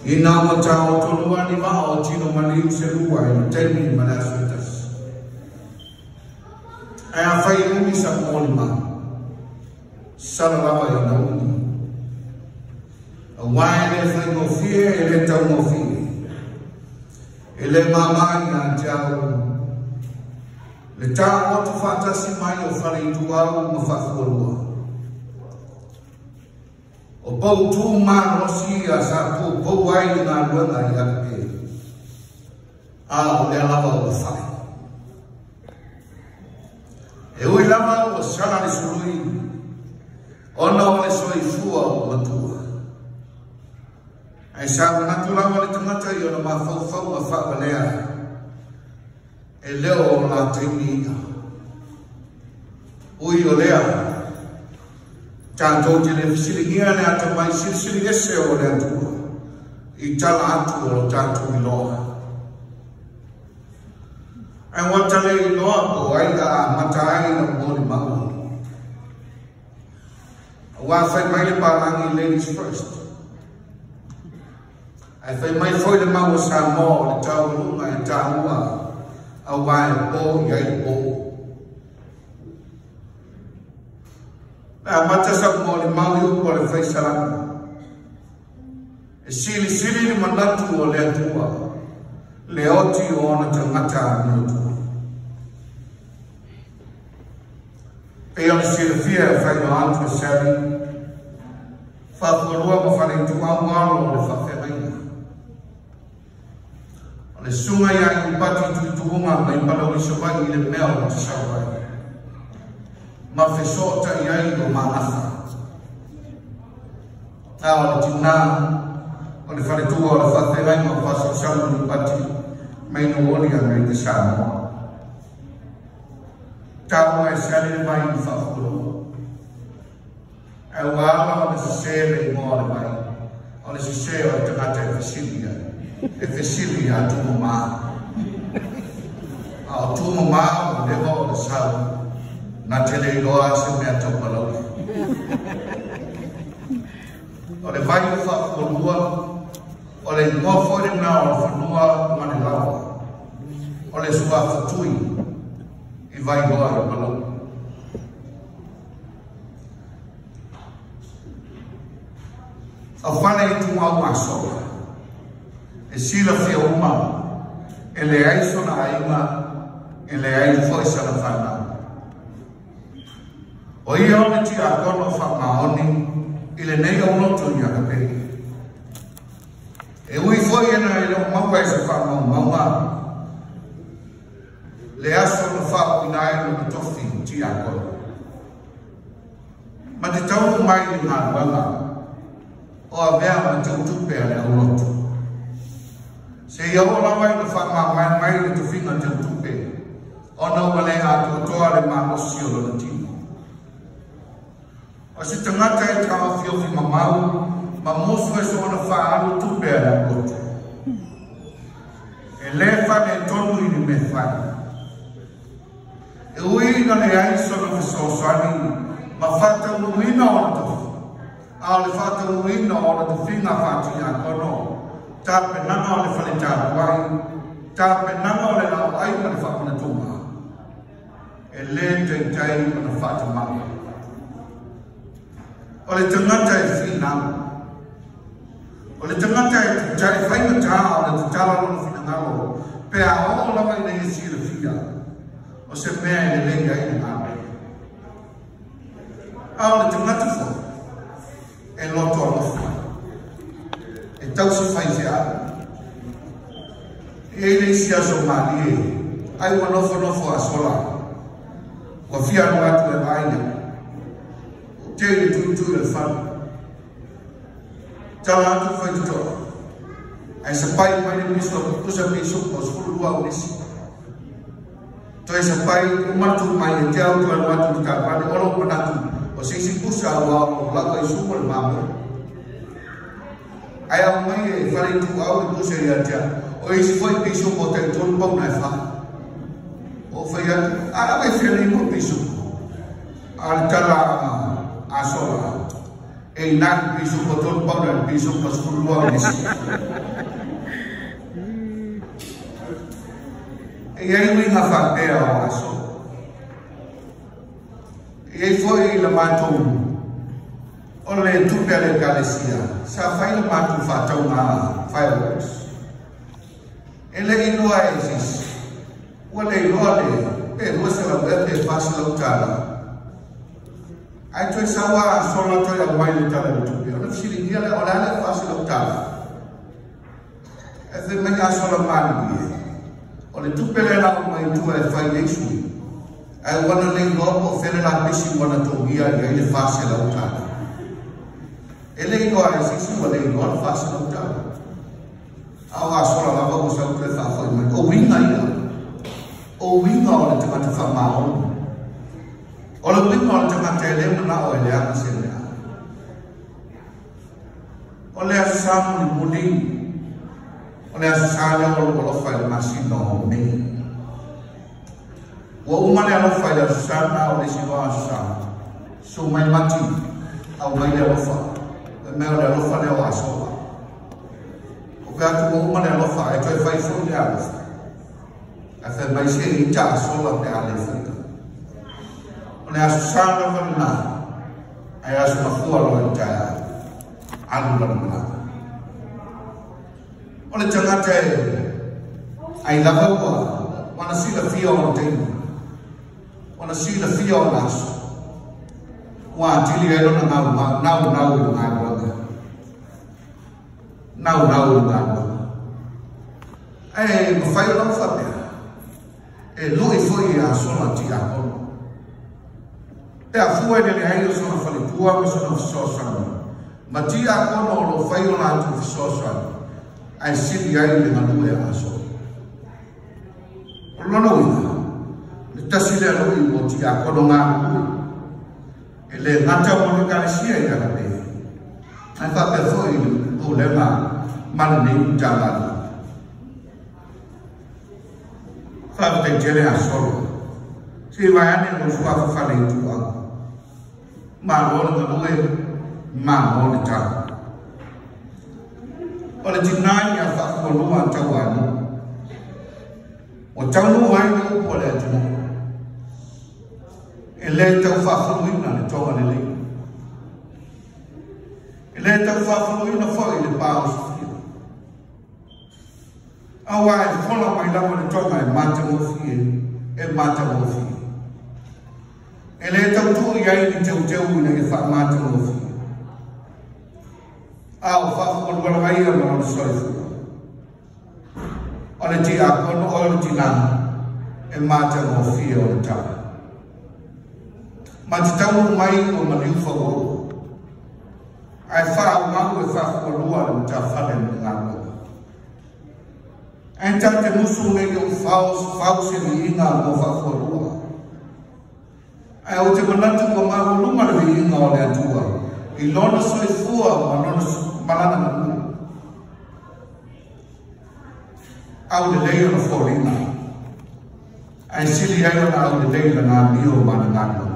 Ina mata o tolua ni ma o tino mani se lua i teni manasutas. Ai fai umi sa moni ma. Salama i na umi. A wai le fai mo fie e le tau mo fie. E le mamai na tiau. Le tau o tu fatasi mai o fare i tuau ma fafuolua. O pau tu mano si a sa pau ai na luanga i ake. A o le lava o fai. E ui lava o sana le sului. Ona o le soi fua o matua. Ai sa manatu lava le tangata i ona mafau a whakalea. E leo o la teimi. Ui o lea. Tanto te le fisiligia le ata mai silisili ese o le atua. I tala atu o tanto i loa. Ai wata le i loa po ai a matai na mori maua. Wa fai mai le palangi ladies first. Ai fai mai foi le maua sa mo le tau lunga e taua. A wai po i ai po. A mata sa mo le mau ko le fai salama. E sili ni manatu o le atua. Le oti o ona te mata ni atua. E ona sili fia fai no antu e sari. Whakurua mo whare tu au alo o le whawhereina. O le sunga ia i pati tu tuunga mai palau i sawai i le mea o te sawai. Ma fesota i ai o maafa. A o le tina, o le wharetua o le whaterai ma whasa samu ni pati, mai no oni a ngai te Samoa. Tau e sale mai i whakuro. E wala o le sisele i moa le mai, o le sisele o te ngata e Fesilia. E Fesilia a tumu maa. A o tumu maa o lewa o le samu. Na tele loa se mea tau palau. O le vai o whakolua, o le mua fore mea o whanua mane lawa. O le sua whatui, i vai loa le palau. A whane i tu au masoa. E sila fia uma, e le aiso na aima, e le aiso foi sa na whanau. O ia one ti a kono whamaoni i le nei au noto i a kapei. E ui foi ena i leo maua e se whamau maua. Le aso na whao i nai no tofi ti a kono. Ma te tau mai i ngā wanga o a mea ma te utupe a le au noto. Se ia o lawa i na whamau mai le tofinga te utupe. O na wale a toa le mamosi o lona tino. O se tangata e kawa fiofi mamau, ma mosu e so na whaalu tupe a la koto. E le whane tonu i ni me whai. E ui na le aiso na whisosani, ma whata uina o na tofu. A le whata uina o na tofinga whati a kono. Tape nanga o le whale tāpuai, tape nanga o le lau ai ma le whapana tunga. E le te tai ma na whata manga. O le tangata e whina. O le tangata e tai whaimata o le tatala lona whina ngaro. Pea o lawa i nei e sira whia. O se mea e le lei ai ngā. A o le tangata fo. E loto a lofa. E tausi whai se a. E le isi aso mali e. Ai wa nofo a sola. Wa fia no atu e aina. Tele tu le fan. Tala tu foi tu. Ai se pai mai ni so usa mi so po skulu wa unisi. To se pai uma tu mai ni tau tu wa tu ka pa ni olo pa tu. O se si pusa wa la ko su po mamo. Ai a mai e fare tu au tu se ya ja. O se foi pi so po te tu po na fa. O foi a mai fere ni po pi so. Al tala asola. e nang piso botol powder piso pasuluang nisi e ai winga fatea o aso e foi la matou o le tupele kalesia sa fai la matou fatau na fireworks ele inoa esis wale lole e wasa la verde fácil utala ai tu sawa solo to ya mai le tala tu ya no sili dia le ola le fácil utala e se me ya solo mani o le tu pele la mai tu e fai lesu ai wana le no o fele la bisi wana to dia ya le fácil utala ele no ai sisi wale no fácil utala awa solo la ba ko sa tu fa fa mai o winga ya o winga o le tama fa mao o le winga o le tama tele na o le ana se le o le asamu ni muli o le asale o lo fa le masino o me o uma le lo fa le sana o le siwa sa so mai mati au mai le lo fa me o le lo fa le o aso o ka tu o uma le lo fa e toi fai fo le ala afe mai se ita sola pe ale futa ona asana mana ai asu na fua lo ita alu la mana ona tangata ai lava ko wana sila fio o te wana sila fio o nas wa tili ai lona ngau ngau ai mo fai lo fa e lui foi a sola ti a kono e a fua de le ai sono fale tua me sono sosa ma ti a kono lo fai ona tu sosa ai sili ai le manu e aso lo no le tasile lo i mo ti a kono nga e le ngata mo le kalesia ya la pe ai fa pe foi o le ma ne jala fa te jere a solo si vai ane lo sua fa fale tua ma lo no due ma lo ta o le tinai a fa ko lo an tawani o tawnu wai no po le tu ele ta fa fu ina le to le le ele ta fa fu ina fo le pa awai fola mai la mo to mai mata mo fie e mata mo fie ele ta tu ya ni te na e fa mata mo fie au fa ko wala mai la mo so fu ole ti a ko no ole ti na e mata mo fie o ta ma ti ta mai o ma ni fo go ai fa ma ko fa ko lua ta fa le ngalo Enta te musu nge o fausi ni inga mo whakorua. Ai o te manatu ko mahu lunga ni inga o le atua. I lona soi fua ma lona malana na kuna. Au le leio na whoringa. Ai sili ai ona au le leio na mio mana ngana.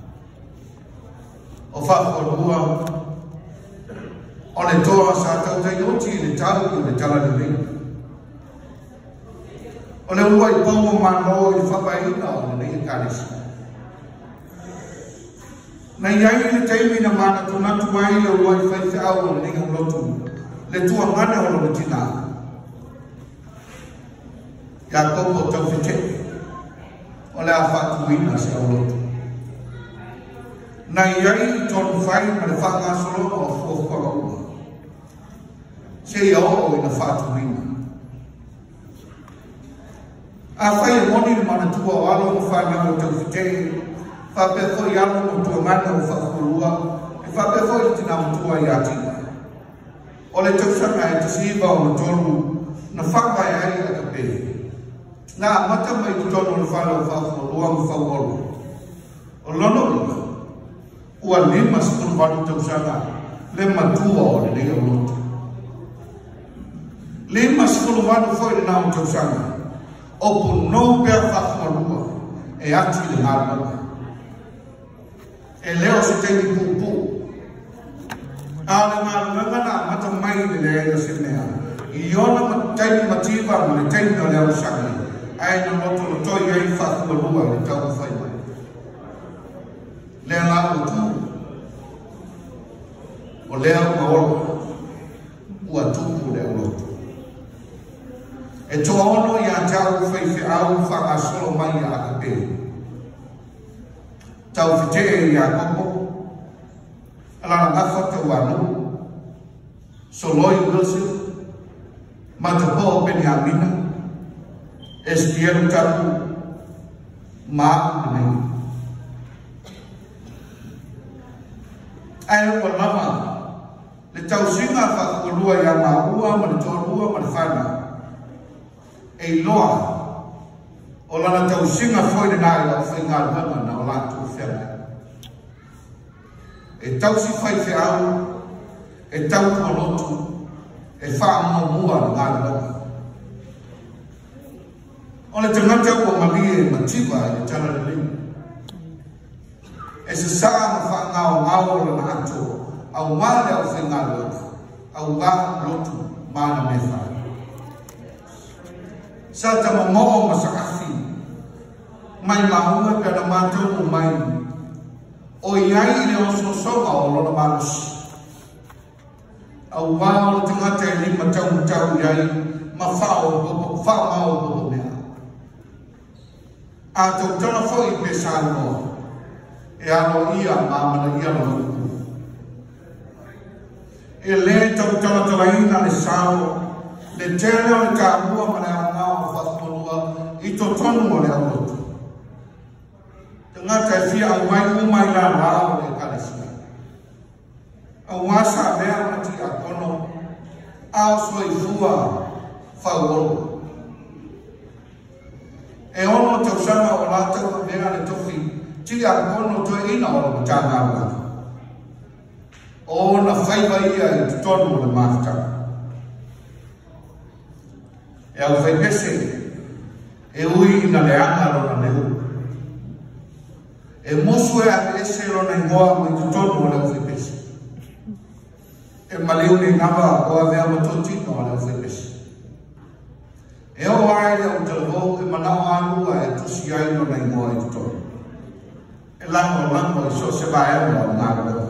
O whakorua. O le toa sa tau te yoti le tau ki le tala le leio. O le ua I pongo mano I whapaina o le nei karisi. Na iai le teimi na mana tunatu mai le ua I whaite au o le nei ulotu. Le tua ngane o lo tina. Ia koko tau white. O le a whatuina se au lotu. Na iai tonu whai ma le whangasolo o fuofuaga ua. Se ia o I na whatuina. A fai moni mana tua o alo mo fa na o tau fitei fa pe fo ya mo tua mana o fa kulua e fa pe fo I tina mo tua ya tina o le tau sanga e tisi ba o tonu na fa pa ai a ka pe na mata mai tonu o fa lo fa kulua mo fa olo o lono ua lima sepuluh wadu tau sanga le matua o le leo lotu lima sepuluh wadu fo I na o tau sanga opo no per whakorua e atu le ngārua. E leo se teini pupu. Ale ngā na mata mai ni le ea se mea. I ona ma taini matiwa ma le taini o le au sangi. Ai na moto lo toi ai whakua lua le tau whai mai. Lea ngā o tū. O lea ua olo. Ua tūpu lea lotu. E toa ono i a tau whaiwhi au whaka solo mai a aka pe. Tau white i a koko. Alana ngafa te wanu. Soloi Wilson. Matapo Benjamina. Estiero tapu. Maa nei. Ai o lama. Le tau singa whakulua i a maua ma le tōrua ma le whana. E loa. O lana tau singa foi le nai o whainga lama na o lātu whiana. E tau si whai whi au. E tau kolotu. E wha mua na ngā lama. O le tangata o malie e matiwa e tana le lima. E se saa ma wha ngāo ngāo le na ato. Au wale au whainga lotu. Au wā lotu mana me whai. Sa ta mo ma sa afi. Mai mahua ka na mātou o mai. O iai le o so soga o lona manusi. Au wā o tangata e lima tau iai. Ma whao mao bobo mea. A tau tana whoi pe sa noa. E ano ia mamana ia no. E le tau tana talaina le sao. Le tele o le kāmua ma le angao whakamolua. I to tonu o le amotu. Te ngata e fia au mai umai la rao le kalesia. Au wasa mea mati a kono. Ao soi fua whauolo. E ono tau sama o la tau mea le tofi. Ti a kono to ina o le tāngā waka. O na whaiva ia i te tonu o le mātaka. E au whai pese. E ui ina le anga rona le hu. E mosu e a ese rona ingoa mo i te tonu o le au whai pese. E maliu ni ngama o a vea matotino o le au whai pese. E o ai le au talvo e manao anua e tusi ai rona ingoa i te tonu. E lango i so se vai o ngā rona.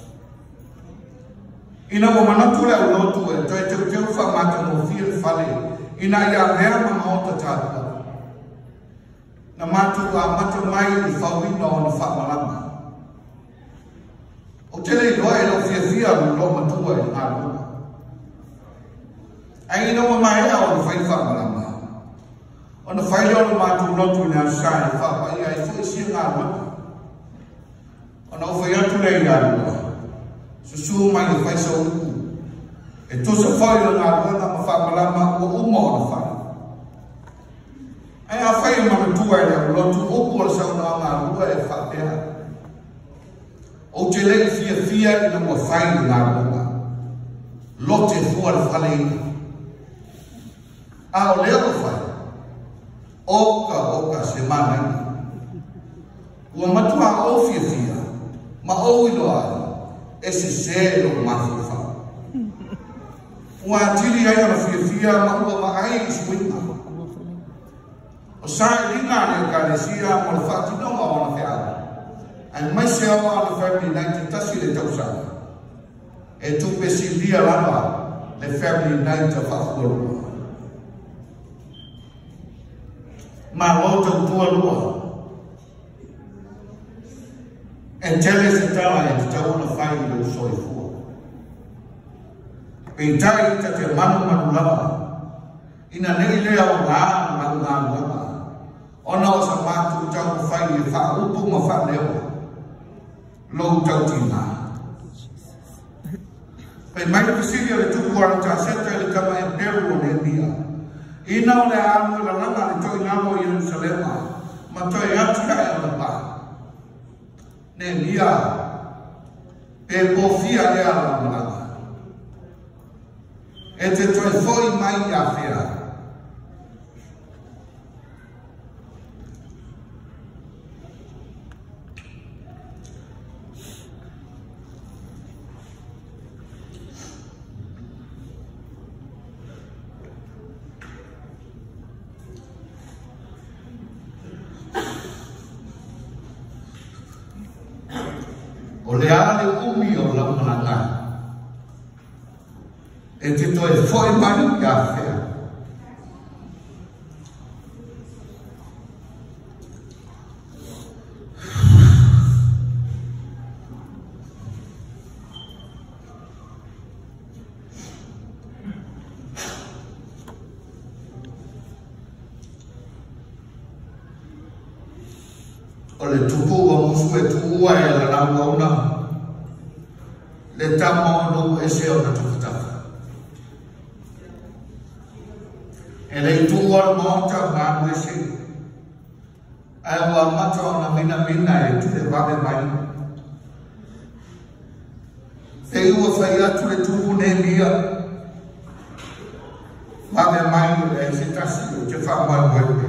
Ina o manatu le au lotu e toi te teu whamata mo fia whale. Ina ia rea ma maota tātua. Na matu a mata mai i whauina o na whamalama. O tele loa e lau fia lo matua e ngā rua. Ai ina o mahea o na whai whamalama. O na whai leo na matu lotu i na sai whapa ia e fui sia ngā rua. O na uwhai atu le i ngā rua. Susu mai i whai sa uku. E tosa whai o ngā rua na ma whamalama o uma o na whai. Ai a whai mamatua e leo lotu uku o sa una ngā rua e whapea. O te lei fia i na mua whai i ngā rua. Lote fua le whale ina. A o leo whai. Oka se mana ina. Ua matua o fia. Ma o iloa. Ese selo mafu whau. Ua tiri ai ana fia ma ua ma ai iswinga. O sai ringa ne kalesia mo le whatinonga o na whiara. Ai mai se awa ana family night te tasi le tausanga. E tupe si lia lava le family night te whakuarua. Ma lota utua lua. E tele se tawa e te tauna whai le usoi fua. Pe tai ta te manu lava. Ina nei lea o ngā manu lava. Ona o sa mātu tau whai e wha upu ma wha leo. Lou tau tina. Pe mai pisiria le tuku ara ta seta le kama e peru o le nia. Ina o le anu la langa le toi ngamo i Jerusalema. Ma toi atu ka e o pa. Ne nia e kofia le ala malanga. E te toi foi mai a fea. O le ale umi o la mananga. E te toi foi mai ka fea. O le tupu o musu e tuua e la nau au na. Le tamo no e se o na tukutaka. E le tuua o monta ngā mwese. Ai ua mata o na mina e tu le wame mai. E ua whai atu le tupu ne mia. Wame mai e se tasi o te whamai mwese.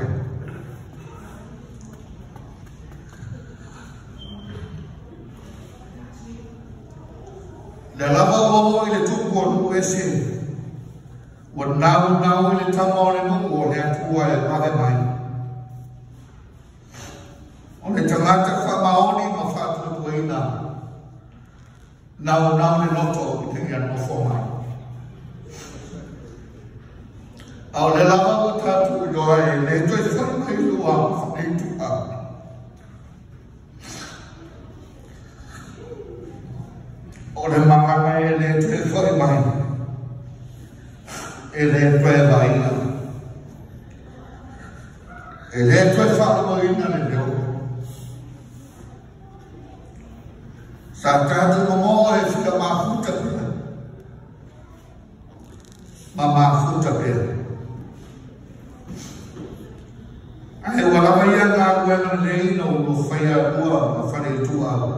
Le lava o le tupu o nu ese. O nau i le tama o le nuku o le atua e wave mai. O le tangata whamaoni ma whātua puina. Nau le loto i te ia nofo mai. Au le lava o tātu i loa e le toi whakai lua whakai tuka. O le makanga e le tue whai mai. E le tue vaina. E le tue whakamoina le leo. Sa tātu momo e whika mafuta pia. Ma mafuta pia. Ai walawa ia ngā kuena leina o lo whaia ua ma whare tua.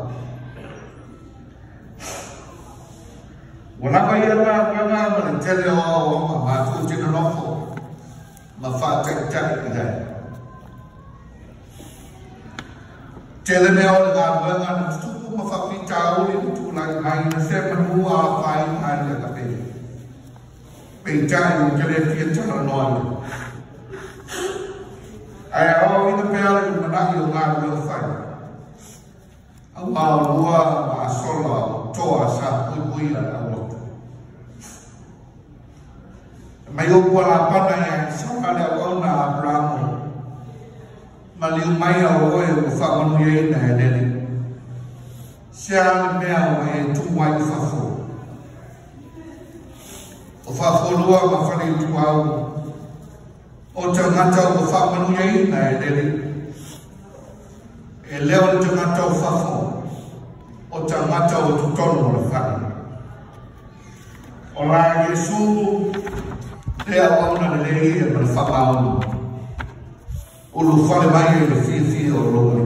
Wana kai ana kana ma tele o ma tu tino nofo ma fa tak tak ida tele me o ga nga tu ma fa pita o ni tu la mai na se ma nu a pai ai la ka pe tai ni tele ti tano no ai o ni pe ala ni na i o ga o fa a ma lua ma sola toa sa pui la mai o kua la pana e sakale o na Abrahamu ma liu mai o oe o whakanu e na e nene sea mea o e tu mai whafo o whafo lua ma whare tu au o te ngata o whakanu e na e nene e leo te ngata o whafo o te ngata o tutono o le whare o la Yesu le awana le lei e ma le whamaonu. O lo whale mai e le fia o loa.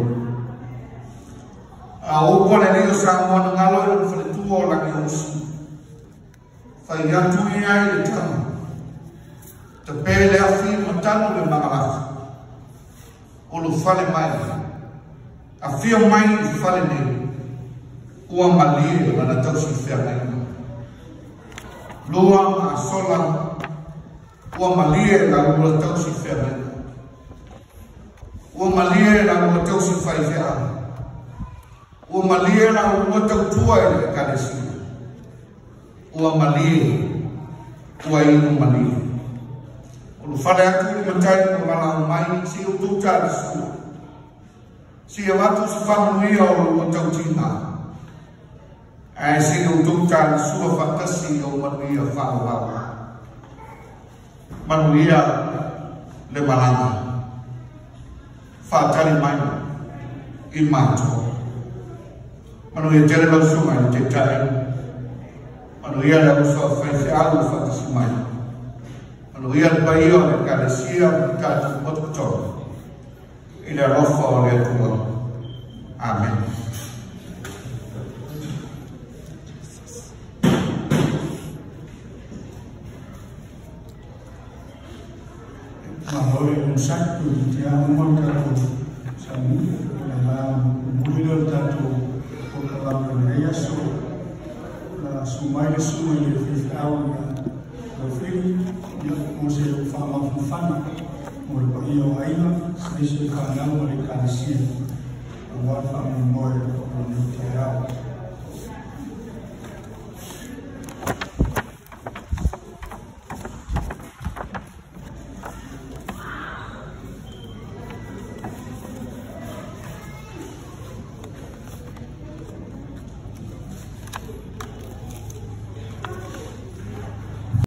A opa le leo sa moana ngalo e le whale tua o laki osi. Whai atu i ai le tama. Te pēle a fia ma tanu le mangalaka. O lo whale mai. A fia mai i whale nei. Ua malie mana tausi fia mai. Loa ma sola ua malie la ua tau si whera. Ua malie la ua tau si whai whera. Ua malie la ua tau tua e le karesi. Ua malie, ua inu malie. Ulu whare atu i matai ko malau mai si o tuta le sua. Si e watu si whamuia o ua tau tina. Ai si o tuta le sua whakasi o manuia whauhawa. Manuia le malanga whaatari mai i mātua manuia tere lau suma i te tae manuia le uso whaiwhi alu whakasi mai manuia le pai o le karesia i tātu motokotoa i le rofa o le tua. Amen. Mahoi un sacco di amo tanto samu la mubilo tanto o la meia so la sumai sumai de fao la fili yo mo se fama fana mo lo io aina se canal mo le cansia o wa fama mo o no te